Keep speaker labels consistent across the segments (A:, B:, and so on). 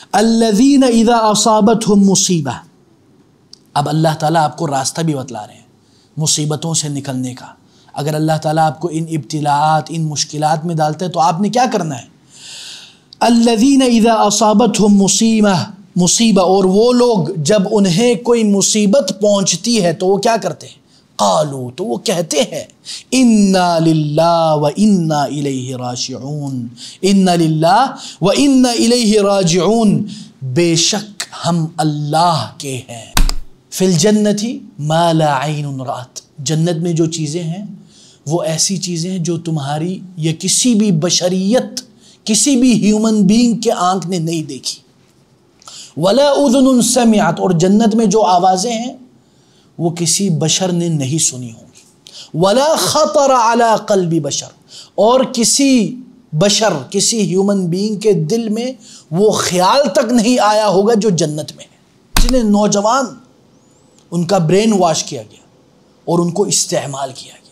A: الذین اذا اصابتہم مصیبہ، اب اللہ تعالیٰ آپ کو راستہ بھی بتلا رہے ہیں مصیبتوں سے نکلنے کا. اگر اللہ تعالیٰ آپ کو ان ابتلاءات، ان مشکلات میں ڈالتے ہیں تو آپ نے کیا کرنا ہے؟ الذین اذا اصابتہم مصیبہ، اور وہ لوگ جب انہیں کوئی مصیبت پہنچتی ہے تو وہ کیا کرتے ہیں؟ قالوا، تو وہ کہتے ہیں انا للہ و انا الیہ راجعون، انا للہ و انا الیہ راجعون، بے شک ہم اللہ کے ہیں. فی الجنت ما لا عین رأت، جنت میں جو چیزیں ہیں وہ ایسی چیزیں ہیں جو تمہاری یا کسی بھی بشریت، کسی بھی ہیومن بینگ کے آنکھ نے نہیں دیکھی. ولا اذن سمعت، اور جنت میں جو آوازیں ہیں وہ کسی بشر نے نہیں سنی ہوں گی. ولا خطر علی قلب بشر، اور کسی بشر، کسی ہیومن بینگ کے دل میں وہ خیال تک نہیں آیا ہوگا جو جنت میں ہے. جنہیں نوجوان ان کا برین واش کیا گیا اور ان کو استعمال کیا گیا،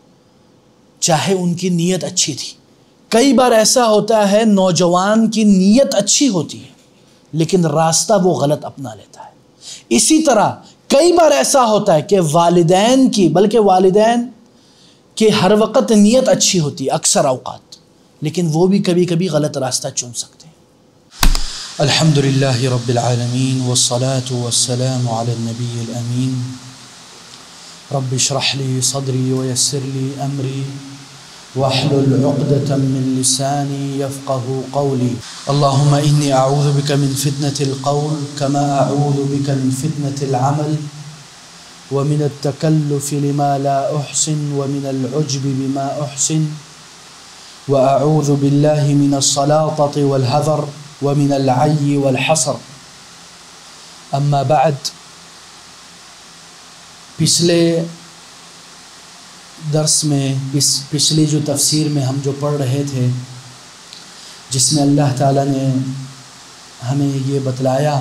A: چاہے ان کی نیت اچھی تھی. کئی بار ایسا ہوتا ہے نوجوان کی نیت اچھی ہوتی ہے لیکن راستہ وہ غلط اپنا لیتا ہے. اسی طرح کئی بار ایسا ہوتا ہے کہ والدین کی، بلکہ والدین کی ہر وقت نیت اچھی ہوتی ہے اکثر اوقات، لیکن وہ بھی کبھی کبھی غلط راستہ چن سکتے ہیں. الحمدللہ رب العالمین والصلاة والسلام علی النبی الامین. رب اشرح لی صدری ویسر لی امری واحلل عقدة من لسانی یفقہ قولی. اللہم انی اعوذ بک من فتنة القول کما اعوذ بک من فتنة العمل ومن التکلف لما لا احسن ومن العجب بما احسن واعوذ باللہ من السلاطة والحذر ومن العی والحصر. اما بعد، پچھلے درس میں، پچھلی جو تفسیر میں ہم جو پڑھ رہے تھے، جس میں اللہ تعالیٰ نے ہمیں یہ بتلایا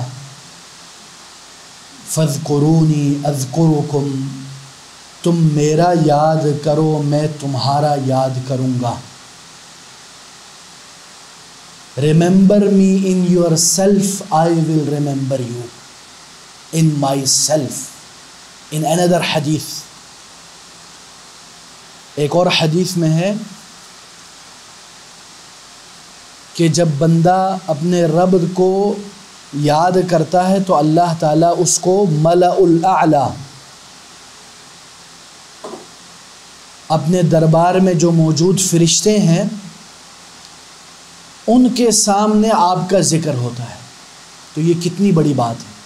A: فَاذْكُرُونِي أَذْكُرُكُمْ، تم میرا یاد کرو میں تمہارا یاد کروں گا. Remember me in yourself, I will remember you in myself. In another hadith، ایک اور حدیث میں ہے کہ جب بندہ اپنے رب کو یاد کرتا ہے تو اللہ تعالیٰ اس کو ملأ الاعلیٰ، اپنے دربار میں جو موجود فرشتے ہیں ان کے سامنے آپ کا ذکر ہوتا ہے. تو یہ کتنی بڑی بات ہے.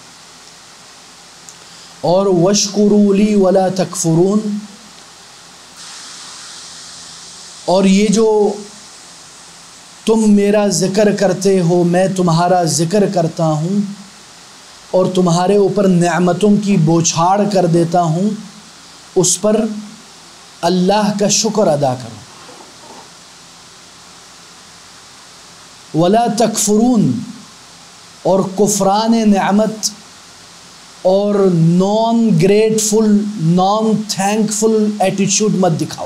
A: اور وَاشْكُرُوا لِي وَلَا تَكْفُرُونَ، اور یہ جو تم میرا ذکر کرتے ہو، میں تمہارا ذکر کرتا ہوں اور تمہارے اوپر نعمتوں کی بوچھاڑ کر دیتا ہوں، اس پر اللہ کا شکر ادا کرو. وَلَا تَكْفُرُونَ، اور کفران نعمت اور نان گریٹفل، نان تھینکفل ایٹیچیوڈ مت دکھاؤ.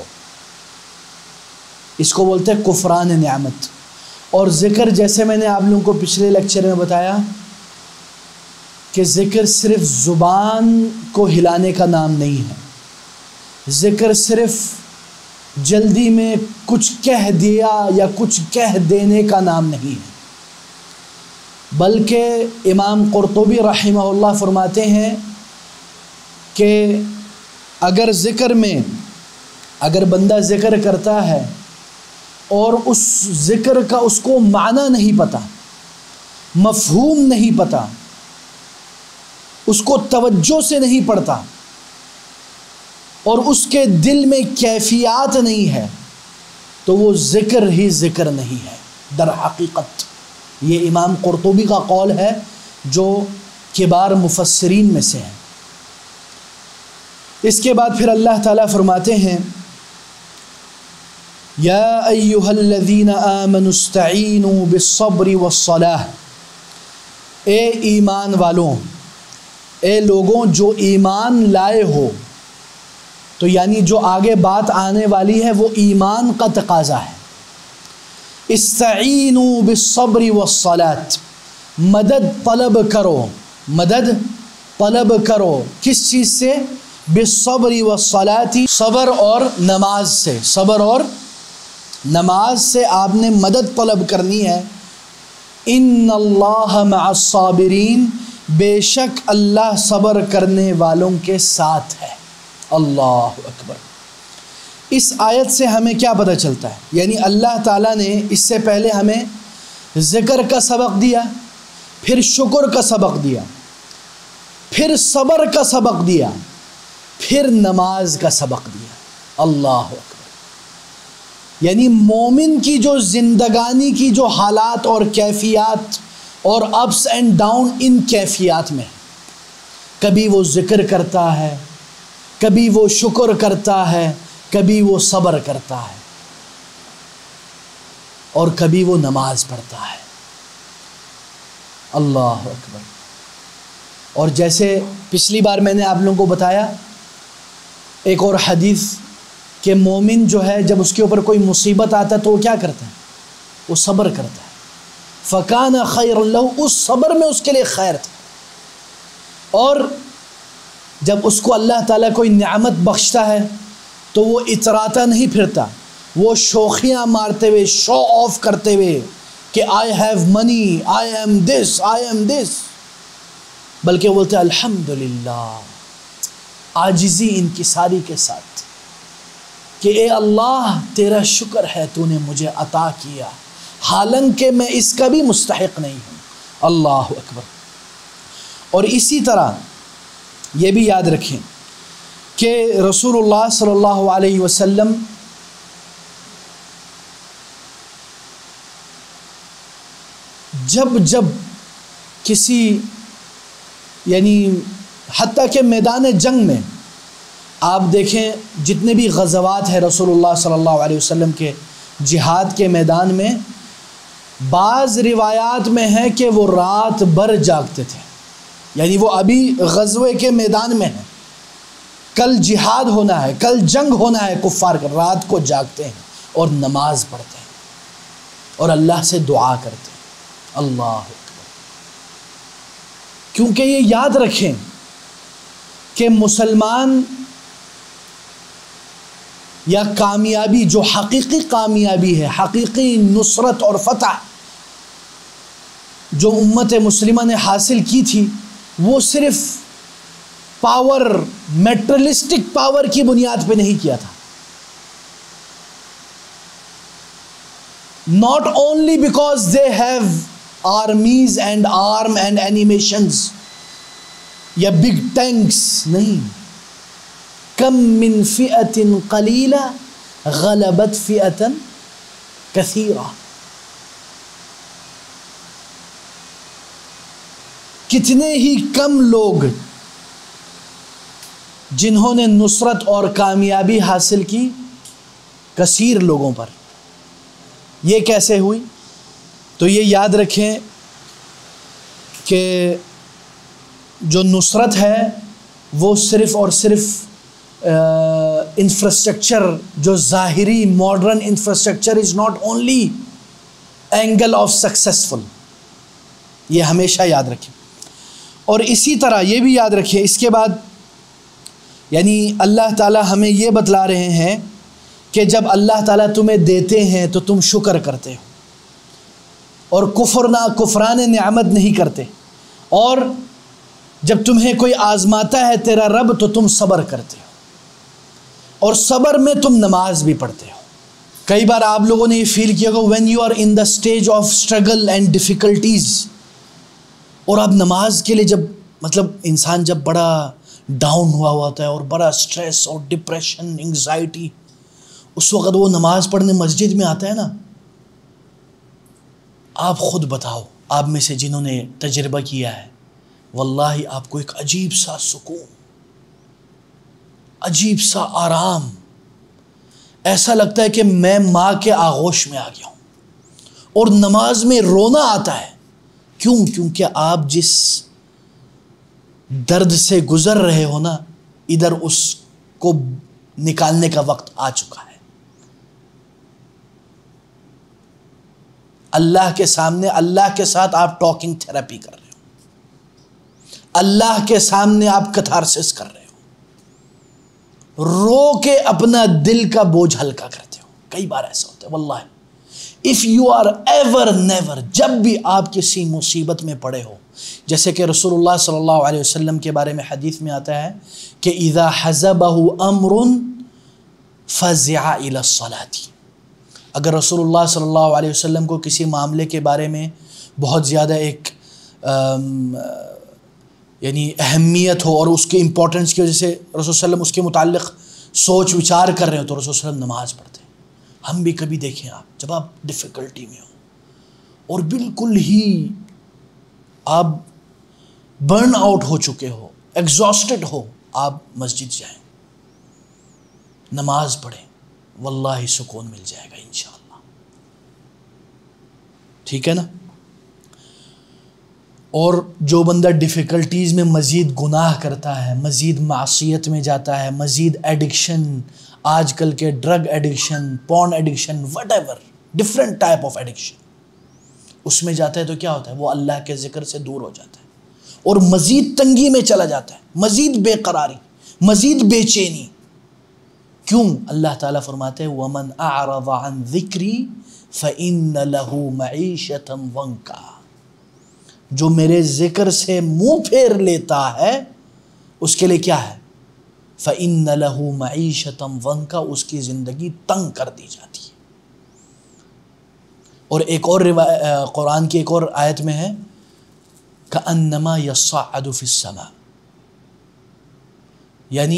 A: اس کو بولتے ہیں کفران نعمت. اور ذکر، جیسے میں نے آپ لوگوں کو پچھلے لیکچر میں بتایا کہ ذکر صرف زبان کو ہلانے کا نام نہیں ہے. ذکر صرف جلدی میں کچھ کہہ دیا یا کچھ کہہ دینے کا نام نہیں ہے، بلکہ امام قرطبی رحمہ اللہ فرماتے ہیں کہ اگر ذکر میں، اگر بندہ ذکر کرتا ہے اور اس ذکر کا اس کو معنی نہیں پتہ، مفہوم نہیں پتہ، اس کو توجہ سے نہیں پڑھتا اور اس کے دل میں کیفیات نہیں ہے تو وہ ذکر ہی ذکر نہیں ہے در حقیقت. یہ امام قرطبی کا قول ہے جو کبار مفسرین میں سے ہیں. اس کے بعد پھر اللہ تعالیٰ فرماتے ہیں یا ایہا الذین آمنوا استعینوا بالصبر والصلاۃ، اے ایمان والوں، اے لوگوں جو ایمان لائے ہو، تو یعنی جو آگے بات آنے والی ہے وہ ایمان کا تقاضا ہے. استعینوا بالصبر والصلاۃ، مدد طلب کرو، مدد طلب کرو کس چیز سے؟ بالصبر والصلاۃ، صبر اور نماز سے، صبر اور نماز سے آپ نے مدد طلب کرنی ہے۔ ان اللہ مع الصابرین، بے شک اللہ صبر کرنے والوں کے ساتھ ہے۔ اللہ اکبر۔ اس آیت سے ہمیں کیا پتہ چلتا ہے؟ یعنی اللہ تعالیٰ نے اس سے پہلے ہمیں ذکر کا سبق دیا، پھر شکر کا سبق دیا، پھر صبر کا سبق دیا، پھر نماز کا سبق دیا۔ اللہ اکبر۔ یعنی مومن کی جو زندگانی کی جو حالات اور کیفیات اور اپس اینڈ ڈاؤن، ان کیفیات میں کبھی وہ ذکر کرتا ہے، کبھی وہ شکر کرتا ہے، کبھی وہ صبر کرتا ہے، اور کبھی وہ نماز پڑھتا ہے۔ اللہ اکبر۔ اور جیسے پچھلی بار میں نے آپ لوگوں کو بتایا ایک اور حدیث کہ مومن جو ہے جب اس کے اوپر کوئی مصیبت آتا ہے تو وہ کیا کرتا ہے؟ وہ صبر کرتا ہے۔ فَكَانَ خَيْرًا لَهُ، اس صبر میں اس کے لیے خیر تھا۔ اور جب اس کو اللہ تعالیٰ کوئی نعمت بخشتا ہے تو وہ اتراتا نہیں پھرتا، وہ شوخیاں مارتے ہوئے، شو آف کرتے ہوئے کہ I have money, I am this, I am this, بلکہ وہ بولتے ہیں الحمدللہ، عاجزی انکساری کے ساتھ کہ اے اللہ تیرا شکر ہے تو نے مجھے عطا کیا، حالانکہ میں اس کا بھی مستحق نہیں ہوں۔ اللہ اکبر۔ اور اسی طرح یہ بھی یاد رکھیں کہ رسول اللہ صلی اللہ علیہ وسلم جب جب کسی، یعنی حتیٰ کہ میدان جنگ میں آپ دیکھیں جتنے بھی غزوات ہیں رسول اللہ صلی اللہ علیہ وسلم کے جہاد کے میدان میں، بعض روایات میں ہے کہ وہ رات بھر جاگتے تھے، یعنی وہ ابھی غزوے کے میدان میں ہیں، کل جہاد ہونا ہے، کل جنگ ہونا ہے کفار کا، رات کو جاگتے ہیں اور نماز پڑھتے ہیں اور اللہ سے دعا کرتے ہیں۔ اللہ اکبر۔ کیونکہ یہ یاد رکھیں کہ مسلمان یا کامیابی، جو حقیقی کامیابی ہے، حقیقی نصرت اور فتح جو امت مسلمہ نے حاصل کی تھی، وہ صرف پاور، میٹرلسٹک پاور کی بنیاد پہ نہیں کیا تھا۔ not only because they have armies and arm and animations یا big tanks، نہیں، کم من فئۃ قلیلہ غلبت فئۃ کثیرہ، کتنے ہی کم لوگ جنہوں نے نصرت اور کامیابی حاصل کی کثیر لوگوں پر۔ یہ کیسے ہوئی؟ تو یہ یاد رکھیں کہ جو نصرت ہے وہ صرف اور صرف انفراسٹرکچر، جو ظاہری modern infrastructure is not only angle of successful, یہ ہمیشہ یاد رکھیں۔ اور اسی طرح یہ بھی یاد رکھیں اس کے بعد، یعنی اللہ تعالیٰ ہمیں یہ بتلا رہے ہیں کہ جب اللہ تعالیٰ تمہیں دیتے ہیں تو تم شکر کرتے ہو اور کفران نعمت نہیں کرتے، اور جب تمہیں کوئی آزماتا ہے تیرا رب تو تم صبر کرتے ہو، اور صبر میں تم نماز بھی پڑھتے ہو۔ کئی بار آپ لوگوں نے یہ فیل کیا ہوگا when you are in the stage of struggle and difficulties، اور اب نماز کے لیے جب مطلب انسان جب بڑا ڈاؤن ہوا ہوتا ہے اور بڑا سٹریس اور ڈپریشن، انگزائٹی، اس وقت وہ نماز پڑھنے مسجد میں آتا ہے نا، آپ خود بتاؤ، آپ میں سے جنہوں نے تجربہ کیا ہے، واللہ آپ کو ایک عجیب سا سکون، عجیب سا آرام، ایسا لگتا ہے کہ میں ماں کے آغوش میں آ گیا ہوں، اور نماز میں رونا آتا ہے۔ کیوں؟ کیونکہ آپ جس درد سے گزر رہے ہو نا، ادھر اس کو نکالنے کا وقت آ چکا ہے۔ اللہ کے سامنے اللہ کے ساتھ آپ ٹاکنگ تھراپی کر رہے ہو، اللہ کے سامنے آپ کتھارسس کر رہے ہو، رو کے اپنا دل کا بوجھ ہلکا کرتے ہو. کئی بار ایسا ہوتا ہے واللہ. If you are ever never, جب بھی آپ کسی مصیبت میں پڑے ہو، جیسے کہ رسول اللہ صلی اللہ علیہ وسلم کے بارے میں حدیث میں آتا ہے کہ اذا حزبہ امر فزع الی الصلاۃ، اگر رسول اللہ صلی اللہ علیہ وسلم کو کسی معاملے کے بارے میں بہت زیادہ ایک یعنی اہمیت ہو اور اس کے امپورٹنس کی وجہ سے رسول صلی اللہ علیہ وسلم اس کے متعلق سوچ وچار کر رہے ہو تو رسول صلی اللہ علیہ وسلم نماز پڑھتے ہیں. ہم بھی کبھی دیکھیں آپ جب آپ ڈیفیکلٹی میں ہو اور بالکل ہی آپ برن آؤٹ ہو چکے ہو، ایگزاسٹڈ ہو، آپ مسجد جائیں، نماز پڑھیں، واللہ سکون مل جائے گا انشاءاللہ. ٹھیک ہے نا؟ اور جو بندہ ڈیفیکلٹیز میں مزید گناہ کرتا ہے، مزید معصیت میں جاتا ہے، مزید ایڈکشن، آج کل کے drug addiction, porn addiction, whatever different type of addiction, اس میں جاتا ہے تو کیا ہوتا ہے؟ وہ اللہ کے ذکر سے دور ہو جاتا ہے اور مزید تنگی میں چلا جاتا ہے، مزید بے قراری، مزید بے چینی. کیوں؟ اللہ تعالیٰ فرماتے ہیں وَمَنْ أَعْرَضَ عَنْ ذِكْرِي فَإِنَّ لَهُ مَعِيشَةً ضَنْكًا، جو میرے ذکر سے منہ پھیر لیتا ہے اس کے لیے کیا ہے؟ فَإِنَّ لَهُ مَعِيشَةً ضَنْكًا، اس کی زندگی تنگ کر دی جاتی ہے. اور ایک اور قرآن کی ایک اور آیت میں ہے كَأَنَّمَا يَصَّعَّدُ فِي السَّمَاءِ، یعنی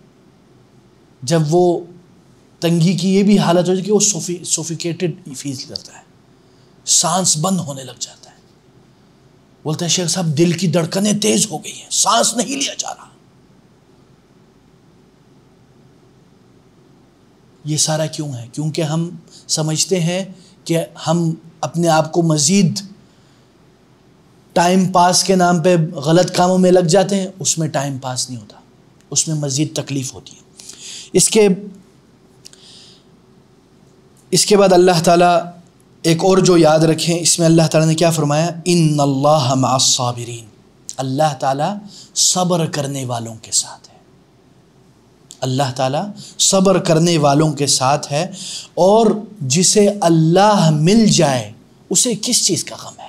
A: جب وہ تنگی کی یہ بھی حالت ہو جائے کہ وہ سوفیکیٹڈ فیل کرتا ہے، سانس بند ہونے لگ جاتا ہے، بولتا ہے شیخ صاحب دل کی دھڑکنیں تیز ہو گئی ہیں، سانس نہیں لیا جا رہا. یہ سارا کیوں ہے؟ کیونکہ ہم سمجھتے ہیں کہ ہم اپنے آپ کو مزید ٹائم پاس کے نام پہ غلط کاموں میں لگ جاتے ہیں. اس میں ٹائم پاس نہیں ہوتا، اس میں مزید تکلیف ہوتی ہے. اس کے بعد اللہ تعالیٰ ایک اور جو یاد رکھیں، اس میں اللہ تعالیٰ نے کیا فرمایا؟ ان اللہ مع الصابرین، اللہ تعالیٰ صبر کرنے والوں کے ساتھ ہے. اللہ تعالیٰ صبر کرنے والوں کے ساتھ ہے. اور جسے اللہ مل جائے اسے کس چیز کا غم ہے؟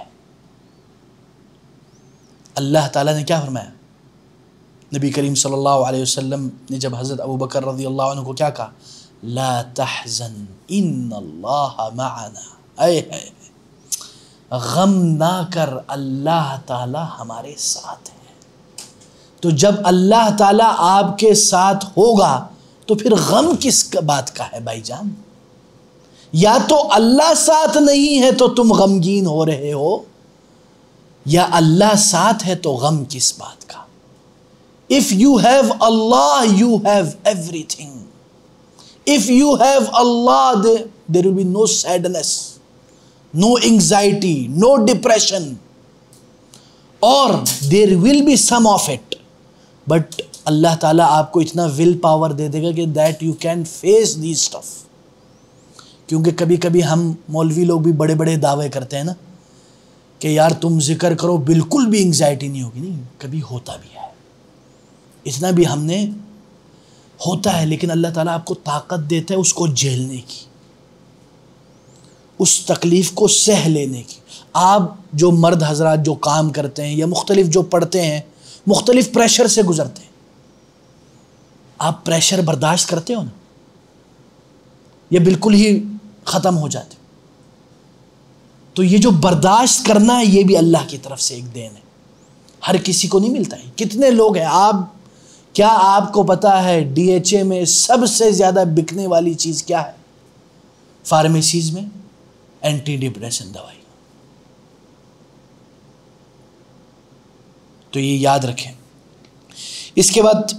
A: اللہ تعالیٰ نے کیا فرمایا؟ نبی کریم صلی اللہ علیہ وسلم نے جب حضرت ابو بکر رضی اللہ عنہ کو کیا کہا؟ لا تحزن ان اللہ معنا، اے غم نہ کر، اللہ تعالیٰ ہمارے ساتھ ہے. تو جب اللہ تعالیٰ آپ کے ساتھ ہوگا تو پھر غم کس بات کا ہے بھائی جان؟ یا تو اللہ ساتھ نہیں ہے تو تم غمگین ہو رہے ہو، یا اللہ ساتھ ہے تو غم کس بات کا؟ If you have Allah, you have everything. If you have Allah, there will be no sadness, no anxiety, no depression, or there will be some of it. But اللہ تعالیٰ آپ کو اتنا ول پاور دے دے گا کہ that you can face these stuff. کیونکہ کبھی کبھی ہم مولوی لوگ بھی بڑے بڑے دعوے کرتے ہیں نا کہ یار تم ذکر کرو بالکل بھی انگزائٹی نہیں ہوگی. نہیں، کبھی ہوتا بھی ہے، اتنا بھی ہم نے ہوتا ہے، لیکن اللہ تعالیٰ آپ کو طاقت دیتا ہے اس کو جھیلنے کی، اس تکلیف کو سہ لینے کی. آپ جو مرد حضرات جو کام کرتے ہیں یا مختلف جو پڑھتے ہیں، مختلف پریشر سے گزرتے ہیں، آپ پریشر برداشت کرتے ہو نا، یا بالکل ہی ختم ہو جاتے؟ تو یہ جو برداشت کرنا ہے یہ بھی اللہ کی طرف سے ایک دین ہے، ہر کسی کو نہیں ملتا ہے. کتنے لوگ ہیں کیا آپ کو پتا ہے ڈی ایچ اے میں سب سے زیادہ بکنے والی چیز کیا ہے؟ فارمیسیز میں اینٹی ڈپریشن دوائی. تو یہ یاد رکھیں. اس کے بعد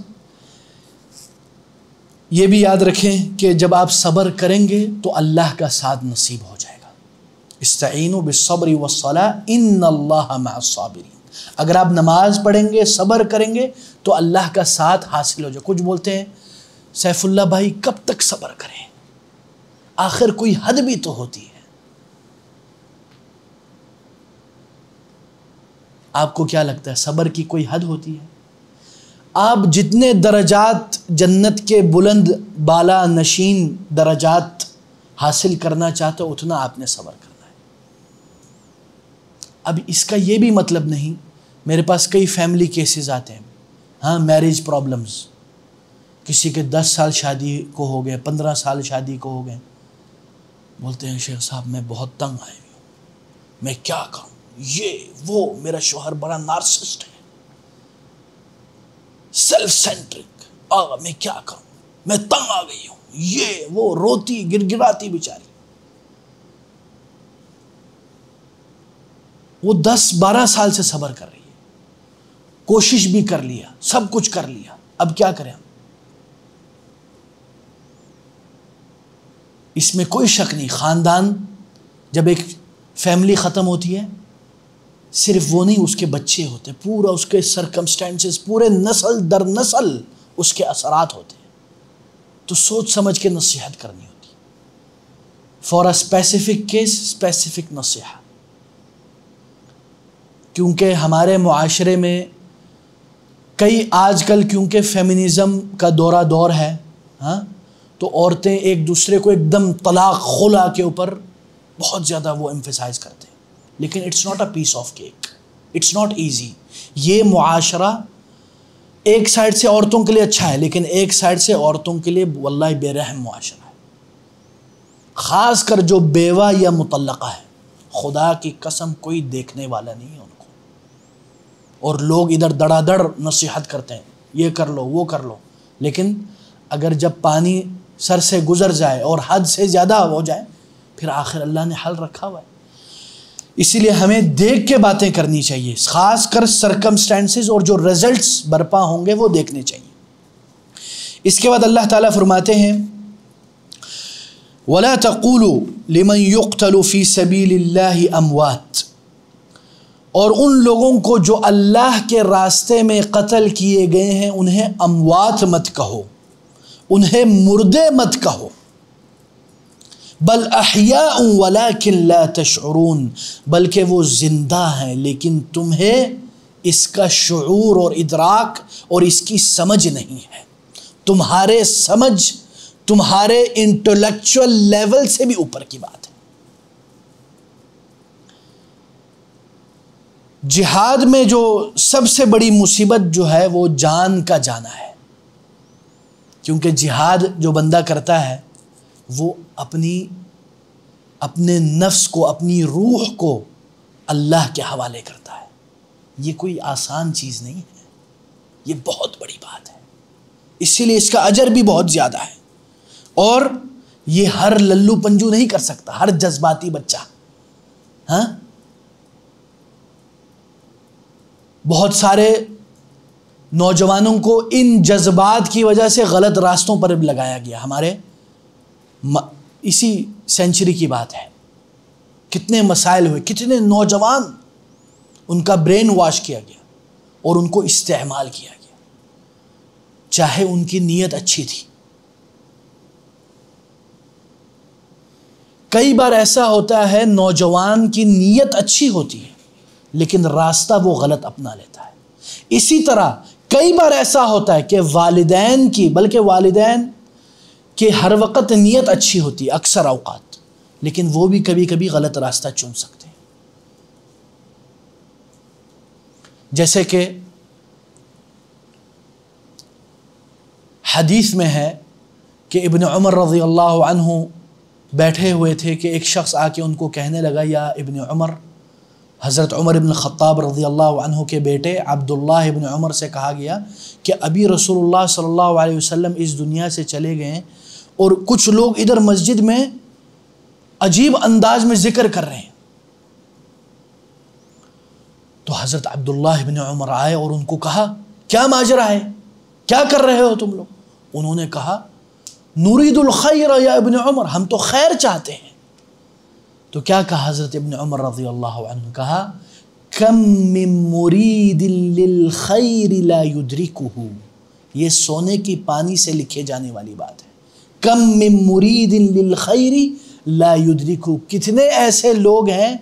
A: یہ بھی یاد رکھیں کہ جب آپ صبر کریں گے تو اللہ کا ساتھ نصیب ہو جائے گا. استعینوا بالصبر والصلاۃ ان اللہ مع الصابرین. اگر آپ نماز پڑھیں گے، صبر کریں گے تو اللہ کا ساتھ حاصل ہو جائے. کچھ بولتے ہیں سیف اللہ بھائی کب تک صبر کریں، آخر کوئی حد بھی تو ہوتی ہے. آپ کو کیا لگتا ہے صبر کی کوئی حد ہوتی ہے؟ آپ جتنے درجات جنت کے بلند بالا نشین درجات حاصل کرنا چاہتے ہو اتنا آپ نے صبر کرنا ہے۔ اب اس کا یہ بھی مطلب نہیں، میرے پاس کئی فیملی کیسز آتے ہیں، ہاں میریج پرابلمز، کسی کے 10 سال شادی کو ہو گئے، 15 سال شادی کو ہو گئے، بولتے ہیں شیخ صاحب میں بہت تنگ آئے ہوئی ہوں، میں کیا کروں، یہ وہ میرا شوہر بڑا نارسسٹ ہے، سیلف سینٹرک، میں کیا کروں، میں تنگ آ گئی ہوں، یہ وہ، روتی گر گراتی بیچاری۔ وہ 10-12 سال سے صبر کر رہی ہے، کوشش بھی کر لیا، سب کچھ کر لیا، اب کیا کریں ہم؟ اس میں کوئی شک نہیں، خاندان جب ایک فیملی ختم ہوتی ہے، صرف وہ نہیں، اس کے بچے ہوتے، پورا اس کے سرکمسٹینسز، پورے نسل در نسل اس کے اثرات ہوتے ہیں، تو سوچ سمجھ کے نصیحت کرنی ہوتی ہے۔ For a specific case specific نصیحت، کیونکہ ہمارے معاشرے میں کئی آج کل کیونکہ فیمنزم کا دور ہے، ہاں، تو عورتیں ایک دوسرے کو ایک دم طلاق خلا کے اوپر بہت زیادہ وہ ایمفیسائز کرتے ہیں، لیکن it's not a piece of cake, it's not easy. یہ معاشرہ ایک سائڈ سے عورتوں کے لیے اچھا ہے، لیکن ایک سائڈ سے عورتوں کے لیے واللہ بے رحم معاشرہ ہے، خاص کر جو بیوہ یا مطلقہ ہے، خدا کی قسم کوئی دیکھنے والا نہیں ہے ان کو، اور لوگ ادھر دڑا دڑ نصیحت کرتے ہیں، یہ کر لو وہ کر لو، لیکن اگر جب پانی سر سے گزر جائے اور حد سے زیادہ ہو جائے پھر آخر اللہ نے حل رکھا ہوا ہے۔ اسی لیے ہمیں دیکھ کے باتیں کرنی چاہیے، خاص کر سرکمسٹانسز اور جو رزلٹس برپا ہوں گے وہ دیکھنے چاہیے۔ اس کے بعد اللہ تعالیٰ فرماتے ہیں وَلَا تَقُولُوا لِمَنْ يُقْتَلُ فِي سَبِيلِ اللَّهِ أَمْوَاتٍ، اور ان لوگوں کو جو اللہ کے راستے میں قتل کیے گئے ہیں انہیں اموات مت کہو، انہیں مردے مت کہو، بل احیاء ولکن لا تشعرون، بلکہ وہ زندہ ہیں لیکن تمہیں اس کا شعور اور ادراک اور اس کی سمجھ نہیں ہے، تمہارے سمجھ تمہارے انٹلیکچول لیول سے بھی اوپر کی بات ہے۔ جہاد میں جو سب سے بڑی مصیبت جو ہے وہ جان کا جانا ہے، کیونکہ جہاد جو بندہ کرتا ہے وہ اپنے نفس کو، اپنی روح کو اللہ کے حوالے کرتا ہے۔ یہ کوئی آسان چیز نہیں ہے، یہ بہت بڑی بات ہے، اسی لیے اس کا اجر بھی بہت زیادہ ہے، اور یہ ہر للو پنجو نہیں کر سکتا، ہر جذباتی بچہ، ہاں، بہت سارے نوجوانوں کو ان جذبات کی وجہ سے غلط راستوں پر لگایا گیا۔ ہمارے اسی سینچری کی بات ہے، کتنے مسائل ہوئے، کتنے نوجوان ان کا برین واش کیا گیا اور ان کو استعمال کیا گیا، چاہے ان کی نیت اچھی تھی۔ کئی بار ایسا ہوتا ہے نوجوان کی نیت اچھی ہوتی ہے لیکن راستہ وہ غلط اپنا لیتا ہے۔ اسی طرح کئی بار ایسا ہوتا ہے کہ والدین کی، بلکہ والدین کہ ہر وقت نیت اچھی ہوتی ہے اکثر اوقات، لیکن وہ بھی کبھی کبھی غلط راستہ چن سکتے ہیں۔ جیسے کہ حدیث میں ہے کہ ابن عمر رضی اللہ عنہ بیٹھے ہوئے تھے کہ ایک شخص آ کے ان کو کہنے لگا، یا ابن عمر، حضرت عمر ابن خطاب رضی اللہ عنہ کے بیٹے عبداللہ ابن عمر سے کہا گیا کہ ابھی رسول اللہ صلی اللہ علیہ وسلم اس دنیا سے چلے گئے اور کچھ لوگ ادھر مسجد میں عجیب انداز میں ذکر کر رہے ہیں۔ تو حضرت عبداللہ ابن عمر آئے اور ان کو کہا، کیا ماجرا ہے، کیا کر رہے ہو تم لوگ؟ انہوں نے کہا، نرید الخیر یا ابن عمر، ہم تو خیر چاہتے ہیں۔ تو کیا کہا حضرت ابن عمر رضی اللہ عنہ؟ کہا، کم من مرید للخیر لا یدرکہ، یہ سونے کی پانی سے لکھے جانے والی بات ہے۔ کم من مرید للخیر لا یدرکہ، کتنے ایسے لوگ ہیں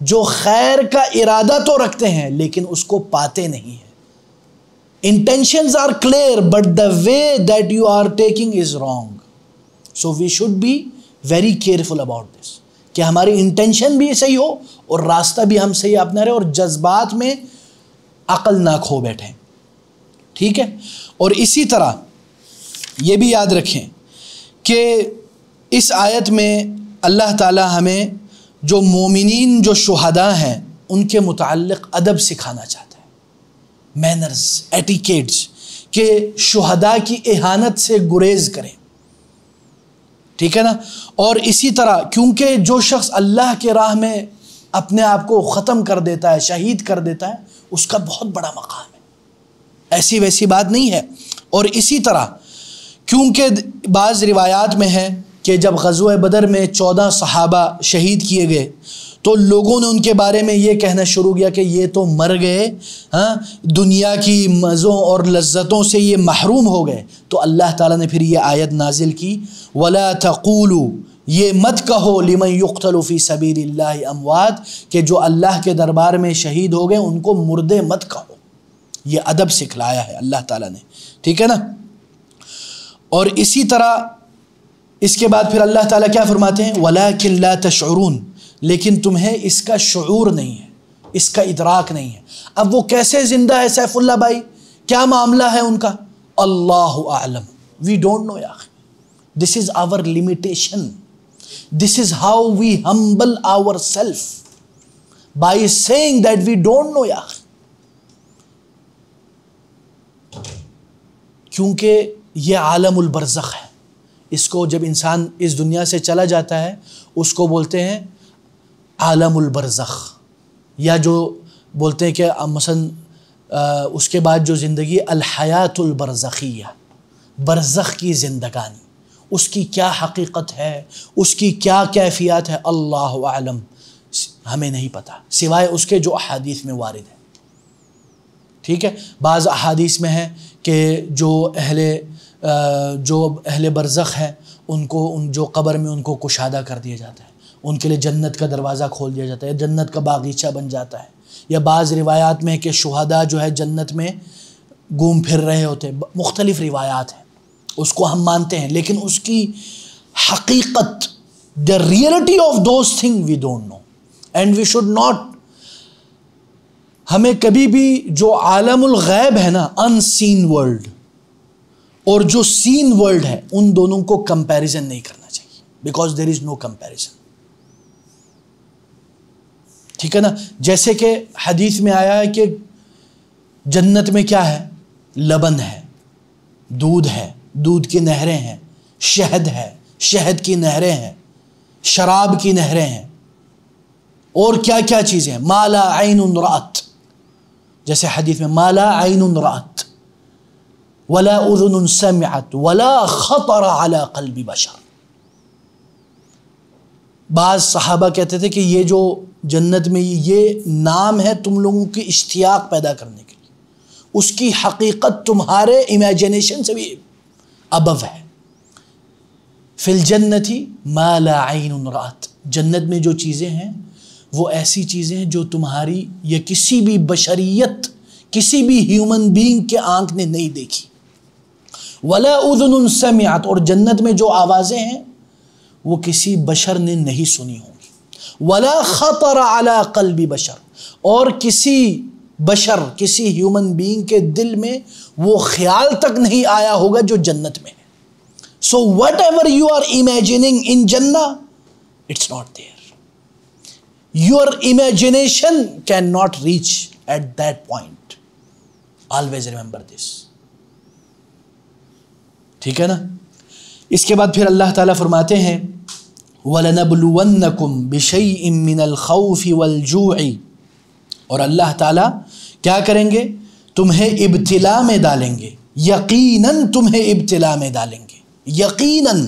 A: جو خیر کا ارادہ تو رکھتے ہیں لیکن اس کو پاتے نہیں ہیں. Intentions are clear but the way that you are taking is wrong. So we should be very careful about this کہ ہماری انٹینشن بھی صحیح ہو اور راستہ بھی ہم صحیح اپنا رہے اور جذبات میں عقل نہ کھو بیٹھیں. ٹھیک ہے. اور اسی طرح یہ بھی یاد رکھیں کہ اس آیت میں اللہ تعالی ہمیں جو مومنین جو شہداء ہیں ان کے متعلق ادب سکھانا چاہتا ہے. مینرز، ایٹیکیٹس، کہ شہداء کی اہانت سے گریز کریں. ٹھیک ہے نا. اور اسی طرح کیونکہ جو شخص اللہ کے راہ میں اپنے آپ کو ختم کر دیتا ہے، شہید کر دیتا ہے، اس کا بہت بڑا مقام ہے، ایسی ویسی بات نہیں ہے. اور اسی طرح کیونکہ بعض روایات میں ہے کہ جب غزوہ بدر میں 14 صحابہ شہید کیے گئے تو لوگوں نے ان کے بارے میں یہ کہنا شروع کیا کہ یہ تو مر گئے، دنیا کی مزوں اور لذتوں سے یہ محروم ہو گئے. تو اللہ تعالیٰ نے پھر یہ آیت نازل کی وَلَا تَقُولُوا، یہ مت کہو لِمَن يُقْتَلُ فِي سَبِيلِ اللَّهِ أَمْوَاتٌ، کہ جو اللہ کے دربار میں شہید ہو گئے ان کو مردے مت کہو. یہ ادب سکھلایا ہے اللہ تعالیٰ نے. ٹھیک ہے نا. اور اسی طرح اس کے بعد پھر اللہ تعالیٰ کیا فرماتے ہیں وَلَكِن لَا تَشْعُرُونَ، لیکن تمہیں اس کا شعور نہیں ہے، اس کا ادراک نہیں ہے. اب وہ کیسے زندہ ہے سیف اللہ بھائی، کیا معاملہ ہے ان کا؟ اللہ اعلم. وی ڈونٹ نو یار. This is our limitation. This is how we humble our self by seeing that we don't know یار. کیونکہ یہ عالم البرزخ ہے. اس کو جب انسان اس دنیا سے چلا جاتا ہے اس کو بولتے ہیں عالم البرزخ، یا جو بولتے ہیں کہ مثلا اس کے بعد جو زندگی الحیات البرزخیہ، برزخ کی زندگانی، اس کی کیا حقیقت ہے، اس کی کیا کیفیات ہے، اللہ اعلم، ہمیں نہیں پتہ سوائے اس کے جو احادیث میں وارد ہے. ٹھیک ہے. بعض احادیث میں ہے کہ جو اہل برزخ ہے ان کو جو قبر میں ان کو کشادہ کر دیا جاتا ہے، ان کے لیے جنت کا دروازہ کھول دیا جاتا ہے، جنت کا باغیچہ بن جاتا ہے. یا بعض روایات میں کہ شہداء جو ہے جنت میں گھوم پھر رہے ہوتے ہیں. مختلف روایات ہیں، اس کو ہم مانتے ہیں، لیکن اس کی حقیقت the reality of those things we don't know and we should not. ہمیں کبھی بھی جو عالم الغیب ہے نا، unseen world، اور جو سین ورلڈ ہے، ان دونوں کو کمپیریزن نہیں کرنا چاہیے because there is know comparison. ٹھیک ہے نا. جیسے کہ حدیث میں آیا ہے کہ جنت میں کیا ہے، لبن ہے، دودھ ہے، دودھ کی نہریں ہیں، شہد ہے، شہد کی نہریں ہیں، شراب کی نہریں ہیں، اور کیا کیا چیزیں ہیں. ما لا عین رأت، جیسے حدیث میں ما لا عین رأت ولا اذن سمعت ولا خطر على قلب بشر. بعض صحابہ کہتے تھے کہ یہ جو جنت میں یہ نام ہے تم لوگوں کی اشتیاق پیدا کرنے کے لیے، اس کی حقیقت تمہارے امیجنیشن سے بھی ابو ہے. فی الجنت ما لا عین رأت، جنت میں جو چیزیں ہیں وہ ایسی چیزیں ہیں جو تمہاری یا کسی بھی بشریت، کسی بھی ہیومن بینگ کے آنکھ نے نہیں دیکھی. ولا اذن سمعت، اور جنت میں جو آوازیں ہیں وہ کسی بشر نے نہیں سنی ہوں گی. ولا خطر علی قلب بشر، اور کسی بشر، کسی ہیومن بینگ کے دل میں وہ خیال تک نہیں آیا ہوگا جو جنت میں ہے. So whatever you are imagining in jannah, it's not there. Your imagination can not reach at that point. Always remember this. ٹھیک ہے نا. اس کے بعد پھر اللہ تعالیٰ فرماتے ہیں وَلَنَبْلُوَنَّكُمْ بِشَيْءٍ مِّنَ الْخَوْفِ وَالْجُوعِ، اور اللہ تعالیٰ کیا کریں گے، تمہیں ابتلا میں ڈالیں گے. یقیناً تمہیں ابتلا میں ڈالیں گے، یقیناً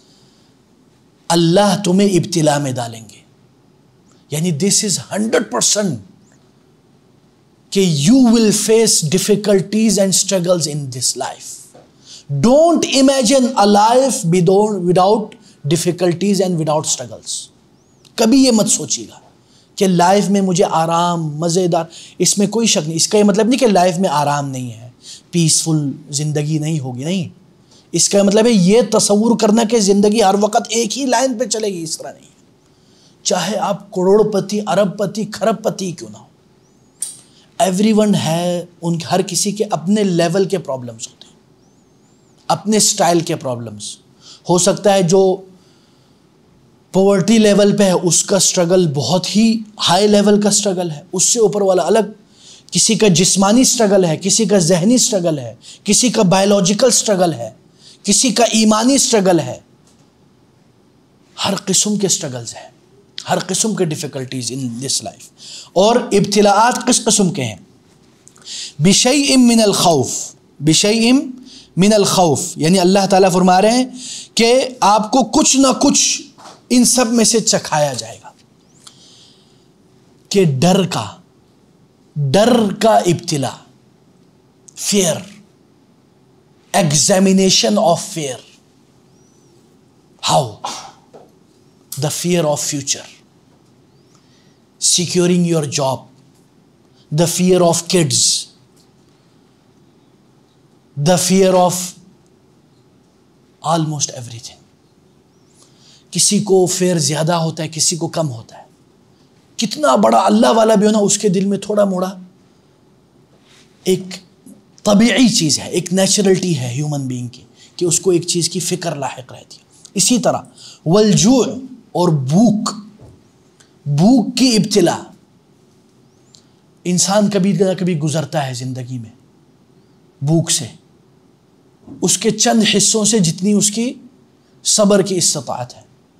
A: اللہ تمہیں ابتلا میں ڈالیں گے. یعنی دس از 100% کہ you will face difficulties and struggles in this life. Don't imagine a life without difficulties and without struggles. کبھی یہ مت سوچیے گا کہ لائف میں مجھے آرام مزیدار، اس میں کوئی شک نہیں. اس کا یہ مطلب نہیں کہ لائف میں آرام نہیں ہے، پیسفل زندگی نہیں ہوگی، نہیں. اس کا مطلب ہے یہ تصور کرنا کہ زندگی ہر وقت ایک ہی لائن پہ چلے گی، اس طرح نہیں. چاہے آپ کروڑ پتی، ارب پتی، کھرب پتی کیوں نہ ہو، ایوری ون ہے، ہر کسی کے اپنے لیول کے پرابلمس ہوتے ہیں، اپنے سٹائل کے پرابلمس. ہو سکتا ہے جو پاورٹی لیول پہ ہے اس کا سٹرگل بہت ہی ہائی لیول کا سٹرگل ہے، اس سے اوپر والا الگ. کسی کا جسمانی سٹرگل ہے، کسی کا ذہنی سٹرگل ہے، کسی کا بایولوجیکل سٹرگل ہے، کسی کا ایمانی سٹرگل ہے. ہر قسم کے سٹرگلز ہیں، ہر قسم کے ڈیفیکلٹیز ان دس لائف. اور ابتلاءات کس قسم کے ہیں؟ بشیء من الخوف، بشیء من الخوف، یعنی اللہ تعالیٰ فرما رہے ہیں کہ آپ کو کچھ نہ کچھ ان سب میں سے چکھایا جائے گا. کہ ڈر کا ابتلا، fear, examination of fear. How? the fear of future, securing your job, the fear of kids, the fear of almost everything. کسی کو فیئر زیادہ ہوتا ہے، کسی کو کم ہوتا ہے. کتنا بڑا اللہ والا بھی ہونا، اس کے دل میں تھوڑا موڑا ایک طبیعی چیز ہے، ایک نیچرلٹی ہے ہیومن بینگ کی، کہ اس کو ایک چیز کی فکر لاحق رہتی ہے. اسی طرح والجوع، اور بھوک کی ابتلا. انسان کبھی نہ کبھی گزرتا ہے زندگی میں بھوک سے، اس کے چند حصوں سے جتنی اس کی صبر کی استطاعت ہے.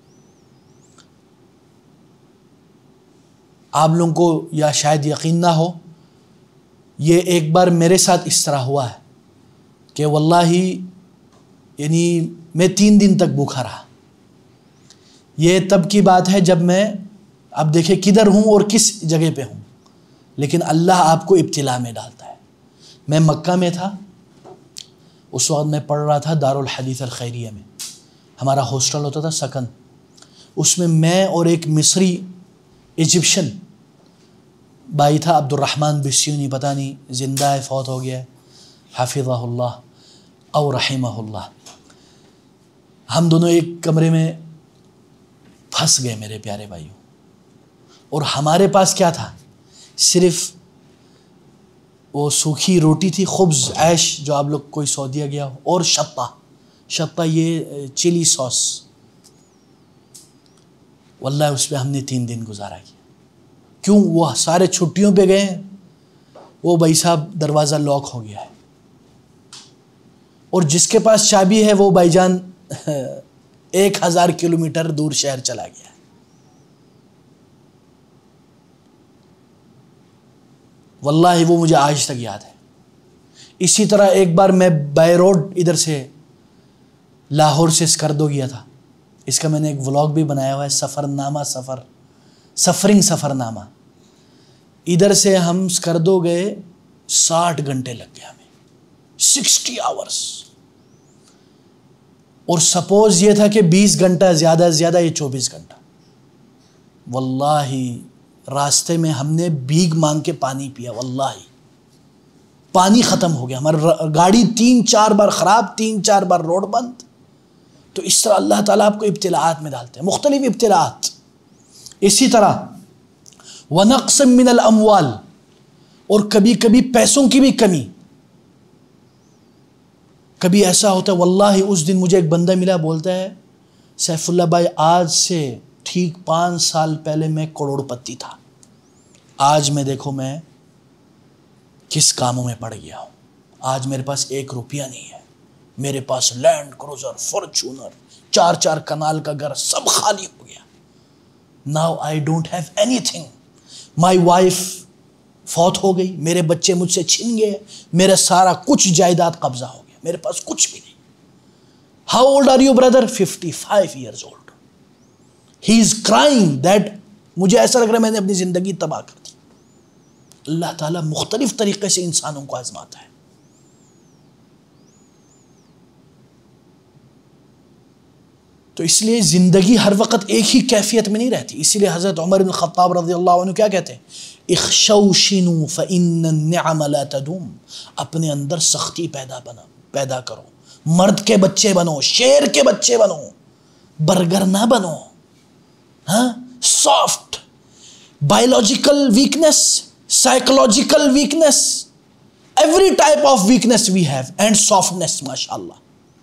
A: آپ لوگوں کو یا شاید یقین نہ ہو، یہ ایک بار میرے ساتھ اس طرح ہوا ہے کہ واللہ یعنی میں 3 دن تک بھوکا رہا. یہ تب کی بات ہے جب میں، اب دیکھیں کدھر ہوں اور کس جگہ پہ ہوں، لیکن اللہ آپ کو ابتلا میں ڈالتا ہے. میں مکہ میں تھا، اس وقت میں پڑھ رہا تھا دارالحدیث الخیریہ میں. ہمارا ہاسٹل ہوتا تھا سکن، اس میں اور ایک مصری ایجپشن بھائی تھا، عبد الرحمن بسیونی، پتہ نہیں زندہ ہے فوت ہو گیا ہے، حفظہ اللہ او رحمہ اللہ. ہم دونوں ایک کمرے میں پھنس گئے میرے پیارے بھائیوں. اور ہمارے پاس کیا تھا؟ صرف وہ سوکھی روٹی تھی، خبز عیش جو آپ لوگ کوئی سعودیہ گیا ہو، اور شطہ یہ چلی سوس. واللہ اس پہ ہم نے 3 دن گزارا کیا. کیوں؟ وہ سارے چھٹیوں پہ گئے ہیں، وہ بھائی صاحب دروازہ لاک ہو گیا ہے، اور جس کے پاس چابی ہے وہ بھائی جان 1000 کلومیٹر دور شہر چلا گیا. واللہ وہ مجھے آج تک یاد ہے. اسی طرح ایک بار میں بائی روڈ ادھر سے لاہور سے اسکردو گیا تھا. اس کا میں نے ایک ولاگ بھی بنایا ہوا ہے، سفر نامہ. ادھر سے ہم اسکردو گئے، 60 گھنٹے لگ گئے ہمیں، 60 آورس. اور سپوز یہ تھا کہ 20 گھنٹہ زیادہ سے زیادہ، یہ 24 گھنٹہ. واللہ راستے میں ہم نے بھیگ مانگ کے پانی پیا، واللہ پانی ختم ہو گیا. ہماری گاڑی 3-4 بار خراب، 3-4 بار روڈ بند. تو اس طرح اللہ تعالیٰ آپ کو ابتلاعات میں ڈالتے ہیں، مختلف ابتلاعات. اسی طرح وَنَقْصٍ مِّنَ الْأَمْوَالِ، اور کبھی کبھی پیسوں کی بھی کمی. کبھی ایسا ہوتا ہے، واللہ اس دن مجھے ایک بندہ ملا، بولتا ہے سیف اللہ بھائی آج سے ٹھیک 5 سال پہلے میں کروڑ پتی تھا، آج میں دیکھو میں کس کاموں میں پڑ گیا ہوں. آج میرے پاس 1 روپیہ نہیں ہے، میرے پاس لینڈ کروزر، فارچونر، 4 کنال کا گھر سب خالی ہو گیا. Now I don't have anything. My wife فوت ہو گئی، میرے بچے مجھ سے چھن گئے، میرا سارا کچھ جائیداد قبضہ ہو گیا، میرے پاس کچھ بھی نہیں. How old are you brother? 55 years old. He is crying that مجھے ایسا لگ رہا ہے میں نے اپنی زندگی تباہ کر دی. اللہ تعالیٰ مختلف طریقے سے انسانوں کو آزماتا ہے. تو تو اس لیے زندگی ہر وقت ایک ہی کیفیت میں نہیں رہتی. اسی لیے حضرت عمر بن خطاب رضی اللہ عنہ کیا کہتے ہیں؟ اخشوشنوا فإن النعم لا تدوم. اپنے اندر سختی پیدا کرو، مرد کے بچے بنو، شیر کے بچے بنو، برگر نہ بنو. ہاں، soft, biological weakness, psychological weakness, every type of weakness we have and softness. ماشاء اللہ،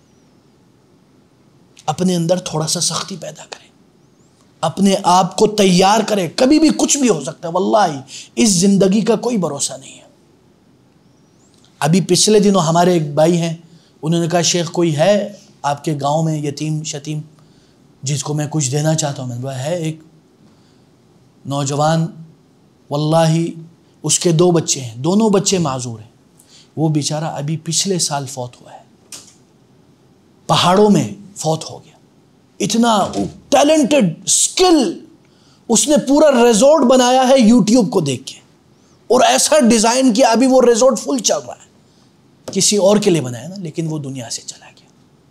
A: اپنے اندر تھوڑا سا سختی پیدا کریں، اپنے آپ کو تیار کریں. کبھی بھی کچھ بھی ہو سکتا ہے، واللہ اس زندگی کا کوئی بھروسہ نہیں ہے. ابھی پچھلے دنوں ہمارے ایک بھائی ہیں، انہوں نے کہا شیخ کوئی ہے آپ کے گاؤں میں یتیم شتیم جس کو میں کچھ دینا چاہتا ہوں؟ میں نے کہا ہے ایک نوجوان، واللہ اس کے 2 بچے ہیں، دونوں بچے معذور ہیں. وہ بیچارہ ابھی پچھلے سال فوت ہوا ہے، پہاڑوں میں فوت ہو گیا. اتنا ٹیلنٹڈ، اسکل، اس نے پورا ریزورٹ بنایا ہے یوٹیوب کو دیکھ کے، اور ایسا ڈیزائن کیا، ابھی وہ ریزورٹ فل چل رہا ہے. کسی اور کے لیے بنایا نا، لیکن وہ دنیا سے چلا گیا.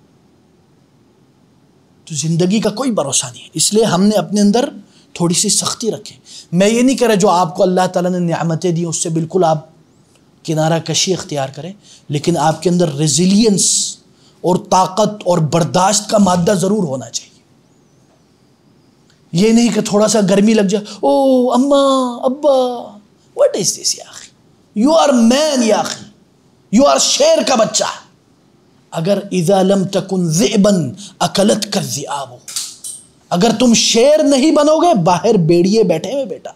A: تو زندگی کا کوئی بھروسہ نہیں ہے. اس لیے ہم نے اپنے اندر تھوڑی سی سختی رکھے. میں یہ نہیں کہہ رہا جو آپ کو اللہ تعالیٰ نے نعمتیں دی اس سے بالکل آپ کنارہ کشی اختیار کریں، لیکن آپ کے اندر ریزیلینس اور طاقت اور برداشت کا مادہ ضرور ہونا چاہیے. یہ نہیں کہ تھوڑا سا گرمی لگ جائے، او اماں ابا واٹ از دس یا اخی، یو آر مین یا اخی، یو آر شیر کا بچہ. اگر اذا لم تکن ذئبا اکلتک الذئاب، اگر تم شیر نہیں بنو گے، باہر بیڑیے بیٹھے ہوئے بیٹا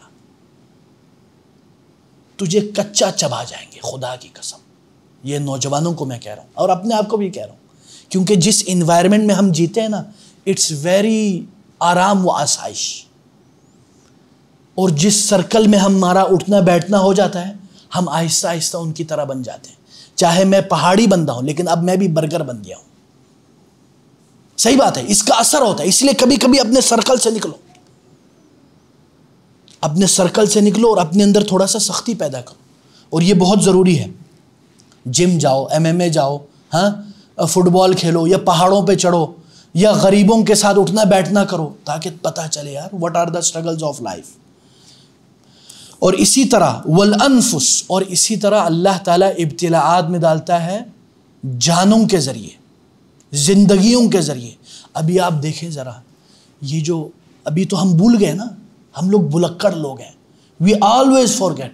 A: تجھے کچا چبا جائیں گے، خدا کی قسم. یہ نوجوانوں کو میں کہہ رہا ہوں اور اپنے آپ کو بھی کہہ رہا ہوں، کیونکہ جس انوائرمنٹ میں ہم جیتے ہیں نا، اٹس ویری آرام و آسائش. اور جس سرکل میں ہمارا اٹھنا بیٹھنا ہو جاتا ہے، ہم آہستہ آہستہ ان کی طرح بن جاتے ہیں. چاہے میں پہاڑی بندہ ہوں، لیکن اب میں بھی برگر بن گیا ہوں. صحیح بات ہے، اس کا اثر ہوتا ہے. اس لیے کبھی کبھی اپنے سرکل سے نکلو، اپنے سرکل سے نکلو اور اپنے اندر تھوڑا سا سختی پیدا کرو. اور یہ بہت ضروری ہے. جم جاؤ، MMA جاؤ، ہاں، فٹ بال کھیلو، یا پہاڑوں پہ چڑھو، یا غریبوں کے ساتھ اٹھنا بیٹھنا کرو، تاکہ پتہ چلے یار what are the struggles of life. اور اسی طرح والانفس، اور اسی طرح اللہ تعالیٰ ابتلاعات میں ڈالتا ہے جانوں کے ذریعے، زندگیوں کے ذریعے. ابھی آپ دیکھیں ذرا، یہ جو ابھی تو ہم بھول گئے نا، ہم لوگ بلکڑ لوگ ہیں، وی آلویز فارگیٹ.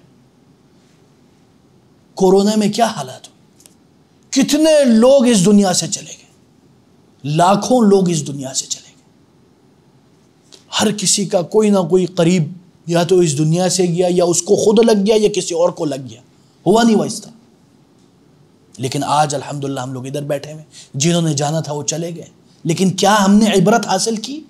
A: کورونا میں کیا حالات ہوئی، کتنے لوگ اس دنیا سے چلے گئے، لاکھوں لوگ اس دنیا سے چلے گئے. ہر کسی کا کوئی نہ کوئی قریب یا تو اس دنیا سے گیا، یا اس کو خود لگ گیا، یا کسی اور کو لگ گیا. ہوا نہیں ویسا. لیکن آج الحمدللہ ہم لوگ ادھر بیٹھے ہوئے، جنہوں نے جانا تھا وہ چلے گئے. لیکن کیا ہم نے عبرت حاصل کی؟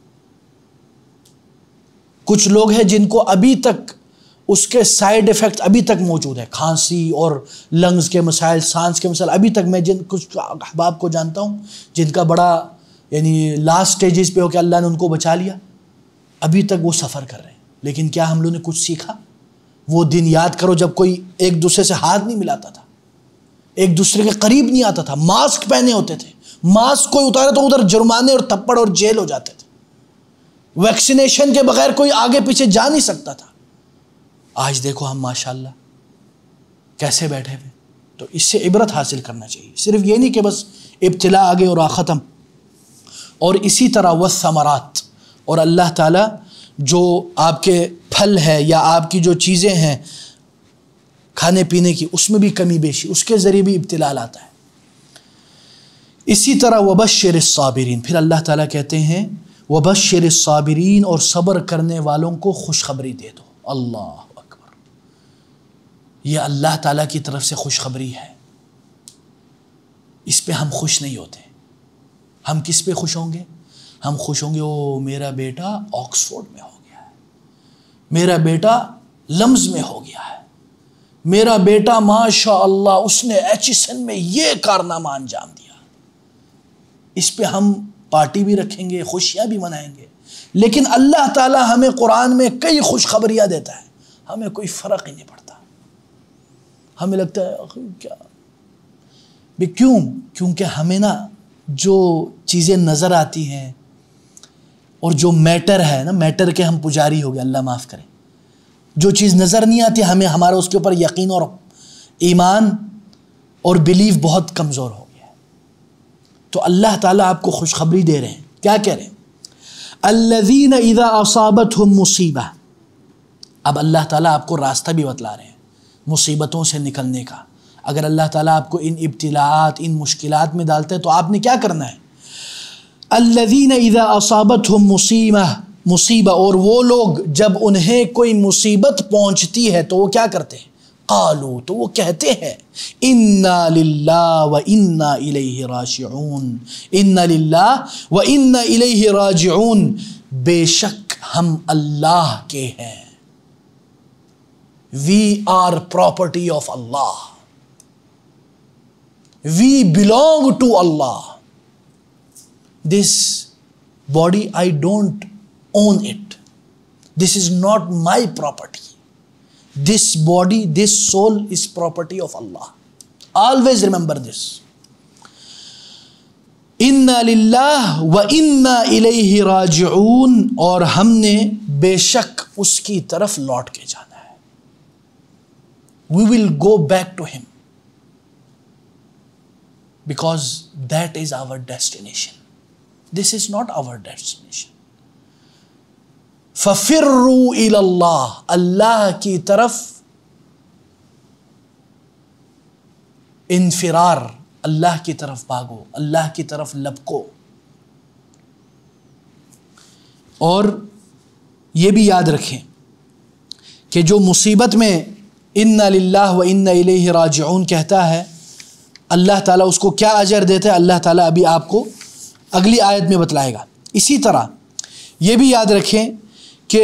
A: کچھ لوگ ہیں جن کو ابھی تک اس کے سائیڈ ایفیکٹ ابھی تک موجود ہے، کھانسی اور لنگز کے مسائل، سانس کے مسائل. ابھی تک میں کچھ احباب کو جانتا ہوں جن کا بڑا یعنی لاسٹ سٹیجز پہ ہو کہ اللہ نے ان کو بچا لیا، ابھی تک وہ سفر کر رہے ہیں. لیکن کیا ہم لوگوں نے کچھ سیکھا؟ وہ دن یاد کرو جب کوئی ایک دوسرے سے ہاتھ نہیں ملاتا تھا، ایک دوسرے کے قریب نہیں آتا تھا، ماسک پہنے ہوتے تھے، ماسک کوئی اتارے تو ادھر جرمانے اور تھپڑ اور جیل ہو جاتے تھے. ویکسینیشن کے بغیر کوئی آگے پیچھے جا نہیں سکتا تھا. آج دیکھو ہم ماشاءاللہ کیسے بیٹھے ہوئے. تو اس سے عبرت حاصل کرنا چاہیے. صرف یہ نہیں کہ بس ابتلا آگے اور ختم. اور اسی طرح والثمرات، اور اللہ تعالیٰ جو آپ کے پھل ہے یا آپ کی جو چیزیں ہیں کھانے پینے کی، اس میں بھی کمی بیشی، اس کے ذریعے بھی ابتلا لاتا ہے. اسی طرح وبشر الصابرین، پھر اللہ تعالیٰ کہتے ہیں وبشر الصابرین، اور صبر کرنے والوں کو خوشخبری دے دو. اللہ اکبر، یہ اللہ تعالیٰ کی طرف سے خوشخبری ہے. اس پہ ہم خوش نہیں ہوتے. ہم کس پہ خوش ہوں گے؟ ہم خوش ہوں گے او میرا بیٹا آکسفورڈ میں ہو گیا ہے، میرا بیٹا لمز میں ہو گیا ہے، میرا بیٹا ماشاء اللہ اس نے HSN میں یہ کارنامہ انجام دیا. اس پہ ہم پارٹی بھی رکھیں گے، خوشیاں بھی منائیں گے. لیکن اللہ تعالیٰ ہمیں قرآن میں کئی خوشخبریاں دیتا ہے، ہمیں کوئی فرق ہی نہیں پڑتا. ہمیں لگتا ہے کیا کیوں؟ کیونکہ ہمیں نا جو چیزیں نظر آتی ہیں اور جو میٹر ہے نا، میٹر کے ہم پجاری ہو گئے، اللہ معاف کرے. جو چیز نظر نہیں آتی ہمیں، ہمارا اس کے اوپر یقین اور ایمان اور بلیف بہت کمزور ہو گیا ہے. تو اللہ تعالیٰ آپ کو خوشخبری دے رہے ہیں. کیا کہہ رہے ہیں؟ الذین اذا اصابتہم مصیبہ. اب اللہ تعالیٰ آپ کو راستہ بھی بتلا رہے ہیں مصیبتوں سے نکلنے کا. اگر اللہ تعالیٰ آپ کو ان ابتلاءات، ان مشکلات میں ڈالتے ہیں تو آپ نے کیا کرنا ہے؟ الذین اذا اصابتہم مصیبہ، اور وہ لوگ جب انہیں کوئی مصیبت پہنچتی ہے تو وہ کیا کرتے ہیں؟ قالوا، تو وہ کہتے ہیں انا للہ و انا الیہ راجعون. انا للہ و انا الیہ راجعون. بے شک ہم اللہ کے ہیں. We are property of Allah. We belong to Allah. This body, I don't own it. This is not my property. This body, this soul is property of Allah. Always remember this. Inna lillah wa inna ilayhi raji'un. اور ہم نے بے شک اس کی طرف لوٹ کے جانا ہے. We will go back to him because that is our destination. This is not our destination. فَفِرُّوا إِلَى اللَّهِ. اللہ کی طرف انفرار، اللہ کی طرف بھاگو، اللہ کی طرف لپکو. اور یہ بھی یاد رکھیں کہ جو مصیبت میں اِنَّا لِلَّهِ وَإِنَّا إِلَيْهِ راجعون کہتا ہے، اللہ تعالیٰ اس کو کیا اجر دیتا ہے اللہ تعالیٰ ابھی آپ کو اگلی آیت میں بتلائے گا. اسی طرح یہ بھی یاد رکھیں کہ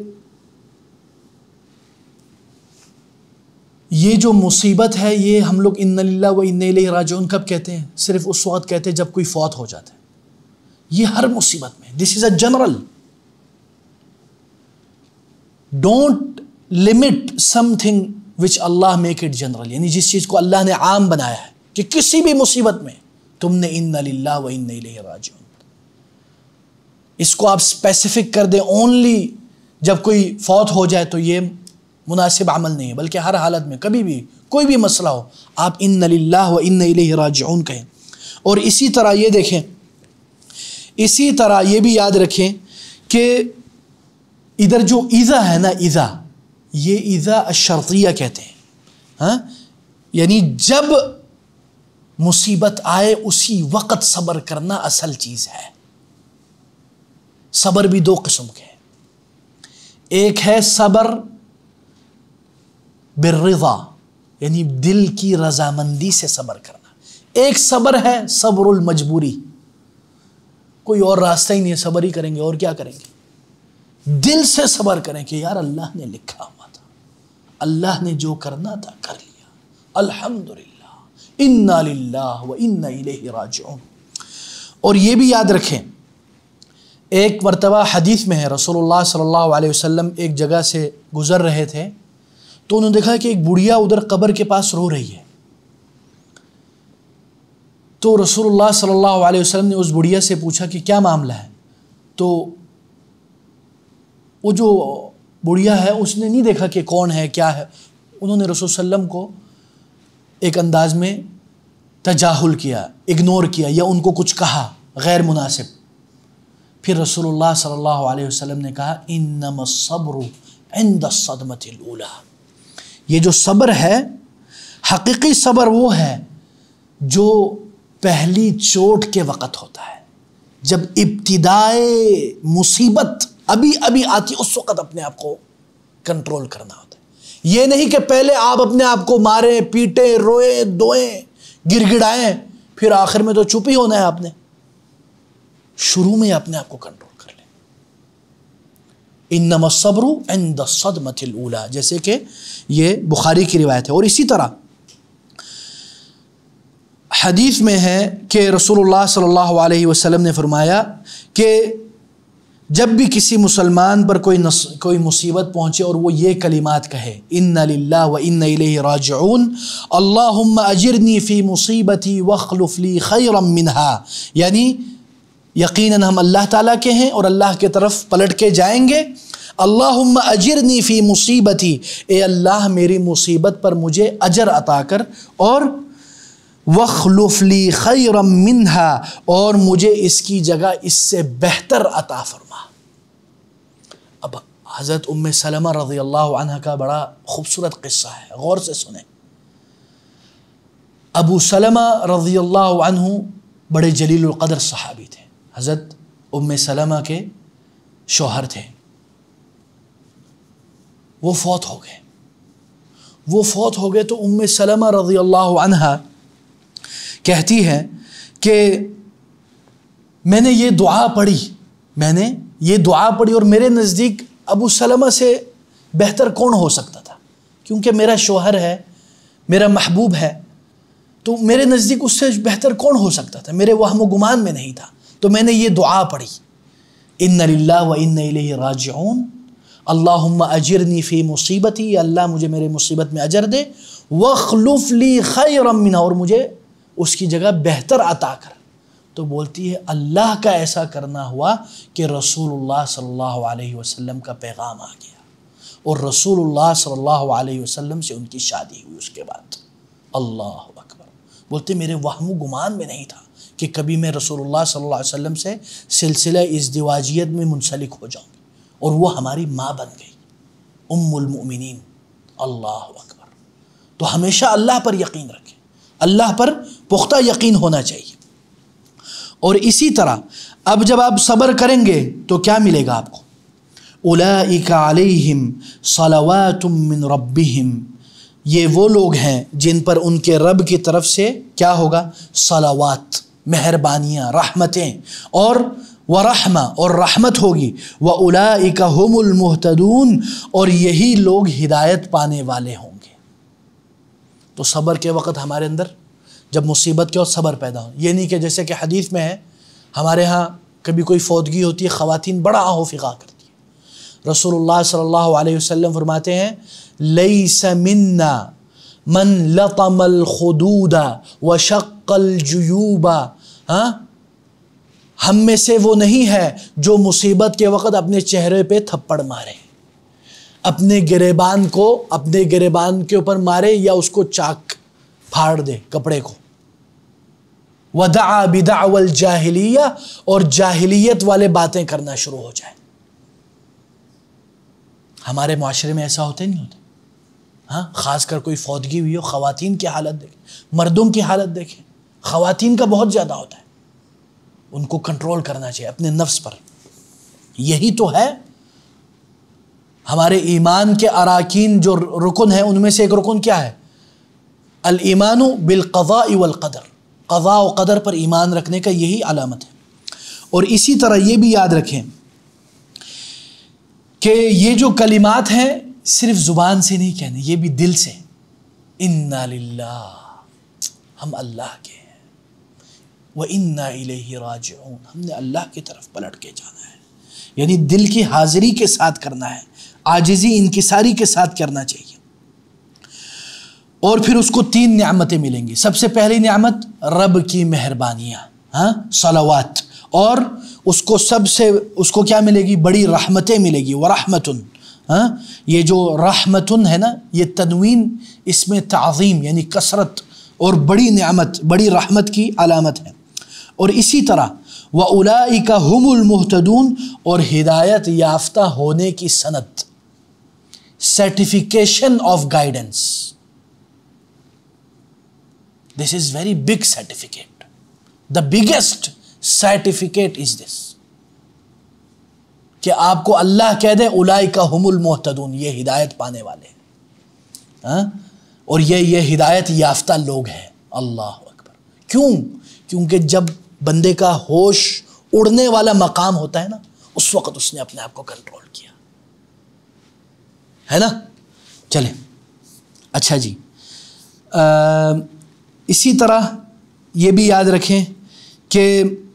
A: یہ جو مصیبت ہے یہ ہم لوگ اِنَّا لِلَّهِ وَإِنَّا إِلَيْهِ راجعون کب کہتے ہیں؟ صرف اس وقت کہتے ہیں جب کوئی فوت ہو جاتا ہے. یہ ہر مصیبت میں. This is a general. Don't limit something which Allah make it general. یعنی جس چیز کو اللہ نے عام بنایا ہے کہ کسی بھی مصیبت میں تم نے اِنَّا لِلَّهِ وَإِنَّا إِلَيْهِ راجعون، اس کو آپ اسپیسیفک کر دیں اونلی جب کوئی فوت ہو جائے تو یہ مناسب عمل نہیں ہے، بلکہ ہر حالت میں کبھی بھی کوئی بھی مسئلہ ہو آپ اِنَّا لِلَّهِ وَإِنَّا إِلَيْهِ راجعون کہیں. اور اسی طرح یہ دیکھیں، اسی طرح یہ بھی یاد رکھیں کہ ادھر جو اذا ہے نا، اذا، یہ اذا الشرطیہ کہتے ہیں. ہاں، یعنی جب مصیبت آئے اسی وقت صبر کرنا اصل چیز ہے. صبر بھی دو قسم کے ہیں. ایک ہے صبر بالرضا، یعنی دل کی رضامندی سے صبر کرنا. ایک صبر ہے صبر المجبوری، کوئی اور راستہ ہی نہیں ہے، صبر ہی کریں گے اور کیا کریں گے. دل سے صبر کریں کہ یار اللہ نے لکھا ہوا تھا، اللہ نے جو کرنا تھا کر لیا، الحمدللہ، انا للہ و انا الیہ راجعون. اور یہ بھی یاد رکھیں، ایک مرتبہ حدیث میں ہے رسول اللہ صلی اللہ علیہ وسلم ایک جگہ سے گزر رہے تھے تو انہوں نے دیکھا کہ ایک بڑھیا ادھر قبر کے پاس رو رہی ہے. تو رسول اللہ صلی اللہ علیہ وسلم نے اس بڑھیا سے پوچھا کہ کیا معاملہ ہے. تو وہ جو بڑھیا ہے اس نے نہیں دیکھا کہ کون ہے کیا ہے، انہوں نے رسول صلی اللہ علیہ وسلم کو ایک انداز میں تجاہل کیا، اگنور کیا، یا ان کو کچھ کہا غیر مناسب. پھر رسول اللہ صلی اللہ علیہ وسلم نے کہا انما الصبر عند الصدمۃ الاولی. یہ جو صبر ہے، حقیقی صبر وہ ہے جو پہلی چوٹ کے وقت ہوتا ہے، جب ابتدائے مصیبت ابھی ابھی آتی اس وقت اپنے آپ کو کنٹرول کرنا ہوتا ہے. یہ نہیں کہ پہلے آپ اپنے آپ کو ماریں، پیٹیں، روئیں، دوئیں، گر گڑائیں، پھر آخر میں تو چپ ہی ہونا ہے. آپ نے شروع میں اپنے آپ کو کنٹرول کر لیں. انما الصبر عند الصدمۃ الاولی، جیسے کہ یہ بخاری کی روایت ہے. اور اسی طرح حدیث میں ہے کہ رسول اللہ صلی اللہ علیہ وسلم نے فرمایا کہ جب بھی کسی مسلمان پر کوئی مصیبت پہنچے اور وہ یہ کلمات کہے انا للہ و انا الیہ راجعون، اللہم اجرنی فی مصیبتی واخلف لی خیرا منہا، یعنی یقیناً ہم اللہ تعالیٰ کے ہیں اور اللہ کے طرف پلٹ کے جائیں گے۔ اللہم اجرنی فی مصیبتی، اے اللہ میری مصیبت پر مجھے اجر عطا کر، اور وَاخْلُفْ لِي خَيْرًا مِّنْهَا، اور مجھے اس کی جگہ اس سے بہتر عطا فرما۔ اب حضرت ام سلمہ رضی اللہ عنہ کا بڑا خوبصورت قصہ ہے، غور سے سنیں۔ ابو سلمہ رضی اللہ عنہ بڑے جلیل القدر صحابی تھے، حضرت ام سلمہ کے شوہر تھے، وہ فوت ہو گئے تو ام سلمہ رضی اللہ عنہ کہتی ہے کہ میں نے یہ دعا پڑھی اور میرے نزدیک ابو سلمہ سے بہتر کون ہو سکتا تھا، کیونکہ میرا شوہر ہے، میرا محبوب ہے، تو میرے نزدیک اس سے بہتر کون ہو سکتا تھا، میرے وہم و گمان میں نہیں تھا، تو میں نے یہ دعا پڑھی، ان للہ و انا الیہ راجعون، اللہم اجرنی فی مصیبتی، یا اللہ مجھے میرے مصیبت میں اجر دے، واخلف لی خیرا منہا، اور مجھے اس کی جگہ بہتر عطا کر۔ تو بولتی ہے اللہ کا ایسا کرنا ہوا کہ رسول اللہ صلی اللہ علیہ وسلم کا پیغام آ گیا، اور رسول اللہ صلی اللہ علیہ وسلم سے ان کی شادی ہوئی اس کے بعد۔ اللہ اکبر۔ بولتے میرے وہم و گمان میں نہیں تھا کہ کبھی میں رسول اللہ صلی اللہ علیہ وسلم سے سلسلہ ازدواجیت میں منسلک ہو جاؤں گی، اور وہ ہماری ماں بن گئی، ام المؤمنین۔ اللہ اکبر۔ تو ہمیشہ اللہ پر یقین رکھیں، اللہ پر پختہ یقین ہونا چاہیے۔ اور اسی طرح اب جب آپ صبر کریں گے تو کیا ملے گا آپ کو؟ اولئک علیہم صلوات من ربہم، یہ وہ لوگ ہیں جن پر ان کے رب کی طرف سے کیا ہوگا؟ صلوات، مہربانیاں، رحمتیں، اور ورحمہ، اور رحمت ہوگی، واولئک هم المہتدون، اور یہی لوگ ہدایت پانے والے ہوں گے۔ تو صبر کے وقت ہمارے اندر جب مصیبت کے وقت صبر پیدا ہو، یہ نہیں کہ جیسے کہ حدیث میں ہے ہمارے ہاں کبھی کوئی فوتگی ہوتی ہے خواتین بڑا آہ و فغاں کرتی ہیں، رسول اللہ صلی اللہ علیہ وسلم فرماتے ہیں لیس منا من لطم الخدود وشق الجیوب، ہم میں سے وہ نہیں ہے جو مصیبت کے وقت اپنے چہرے پہ تھپڑ مارے، اپنے گریبان کے اوپر مارے، یا اس کو چاک پھاڑ دے کپڑے کو، وَدَعَا بِدَعْوَ الْجَاهِلِيَّةِ، اور جاہلیت والے باتیں کرنا شروع ہو جائے۔ ہمارے معاشرے میں ایسا ہوتا نہیں ہوتا؟ ہاں، خاص کر کوئی فوتگی ہوئی ہو، خواتین کی حالت دیکھیں، مردوں کی حالت دیکھیں، خواتین کا بہت زیادہ ہوتا ہے، ان کو کنٹرول کرنا چاہیے اپنے نفس پر۔ یہی تو ہے ہمارے ایمان کے اراکین، جو رکن ہیں ان میں سے ایک رکن کیا ہے؟ الایمان بالقضاء والقدر، قضاء و قدر پر ایمان رکھنے کا یہی علامت ہے۔ اور اسی طرح یہ بھی یاد رکھیں کہ یہ جو کلمات ہیں صرف زبان سے نہیں کہنے، یہ بھی دل سے، انا للہ، ہم اللہ کے ہیں، وَإِنَّا إِلَيْهِ رَاجِعُونَ، ہم نے اللہ کی طرف پلٹ کے جانا ہے، یعنی دل کی حاضری کے ساتھ کرنا ہے، عاجزی انکساری کے ساتھ کرنا چاہیے۔ اور پھر اس کو 3 نعمتیں ملیں گی۔ سب سے پہلی نعمت رب کی مہربانیاں، صلوات، اور اس کو کیا ملے گی؟ بڑی رحمتیں ملے گی، ورحمتن، یہ جو رحمتن ہے نا، یہ تنوین اس میں تعظیم یعنی کثرت اور بڑی نعمت، بڑی رحمت کی علامت ہے۔ اور اسی طرح وَأُولَئِكَ هُمُ الْمُهْتَدُونَ، اور ہدایت یافتہ ہونے کی سند، certification of guidance, this is very big certificate, the biggest certificate is this, کہ آپ کو اللہ کہہ دے اولئک ہم المہتدون، یہ ہدایت پانے والے ہیں، اور یہ ہدایت یافتہ لوگ ہیں۔ اللہ اکبر۔ کیوں؟ کیونکہ جب بندے کا ہوش اڑنے والا مقام ہوتا ہے نا، اس وقت اس نے اپنے آپ کو کنٹرول کیا ہے نا۔ چلیں، اچھا جی، اسی طرح یہ بھی یاد رکھیں کہ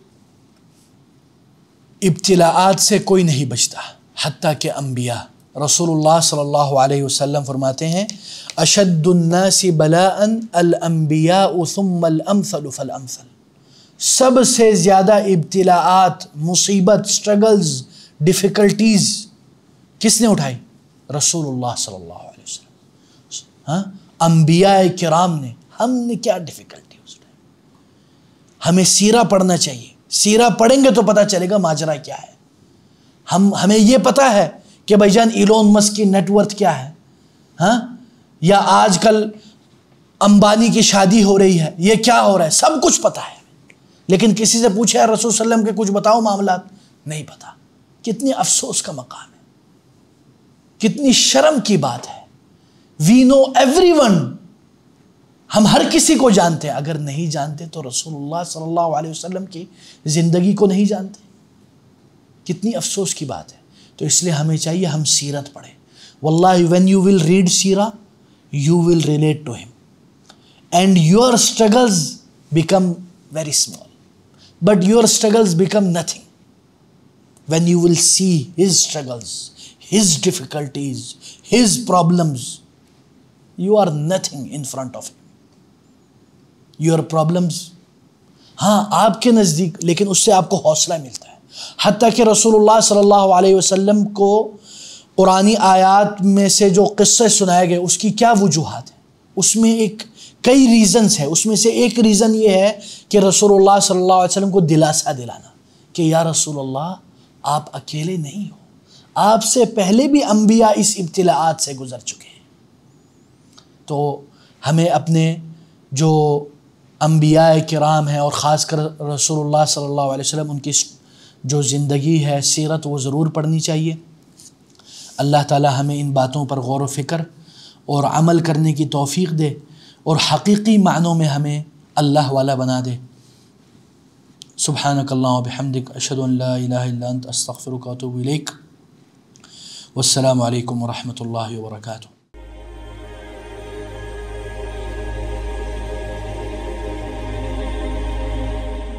A: ابتلاءات سے کوئی نہیں بچتا، حتیٰ کہ انبیاء۔ رسول اللہ صلی اللہ علیہ وسلم فرماتے ہیں اشد الناس بلاء الانبیاء ثم الامثل فالامثل، سب سے زیادہ ابتلاءات، مصیبت، سٹرگلز، ڈیفیکلٹیز کس نے اٹھائی؟ رسول اللہ صلی اللہ علیہ وسلم. ہاں، انبیاء کرام نے. ہم نے کیا ڈیفیکلٹی اٹھائی؟ ہمیں سیرہ پڑھنا چاہیے. سیرہ پڑھیں گے تو پتہ چلے گا ماجرا کیا ہے. ہمیں یہ پتہ ہے کہ بھائی جان ایلون مسک کی نیٹ ورتھ کیا ہے، ہاں، یا آج کل امبانی کی شادی ہو رہی ہے، یہ کیا ہو رہا ہے، سب کچھ پتہ ہے. لیکن کسی سے پوچھے رسول صلی اللہ علیہ وسلم کے کچھ بتاؤ معاملات، نہیں پتہ. کتنی افسوس کا مقام ہے، کتنی شرم کی بات ہے. وی نو ایوری ون، ہم ہر کسی کو جانتے ہیں. اگر نہیں جانتے تو رسول اللہ صلی اللہ علیہ وسلم کی زندگی کو نہیں جانتے. کتنی افسوس کی بات ہے. تو اس لیے ہمیں چاہیے ہم سیرت پڑھیں. واللہ when you will read سیرہ you will relate to him and your struggles become very small, but your struggles become nothing when you will see his struggles, his difficulties, his problems. You are nothing in front of him. Your problems ہاں آپ کے نزدیک، لیکن اس سے آپ کو حوصلہ ملتا ہے. حتیٰ کہ رسول اللہ صلی اللہ علیہ وسلم کو قرآنی آیات میں سے جو قصے سنائے گئے اس کی کیا وجوہات ہیں؟ اس میں کئی ریزنز ہیں. اس میں سے ایک ریزن یہ ہے کہ رسول اللہ صلی اللہ علیہ وسلم کو دلاسا دلانا کہ یا رسول اللہ آپ اکیلے نہیں ہو، آپ سے پہلے بھی انبیاء اس ابتلاءات سے گزر چکے ہیں. تو ہمیں اپنے جو انبیاء کرام ہیں اور خاص کر رسول اللہ صلی اللہ علیہ وسلم، ان کی جو زندگی ہے، سیرت، وہ ضرور پڑھنی چاہیے. اللہ تعالی ہمیں ان باتوں پر غور و فکر اور عمل کرنے کی توفیق دے اور حقیقی معنوں میں ہمیں اللہ والا بنا دے. سبحانک اللہم و بحمدک، اشہد ان لا الہ الا انت، استغفرک و اتوب الیک. والسلام علیکم ورحمۃ اللہ وبرکاتہ.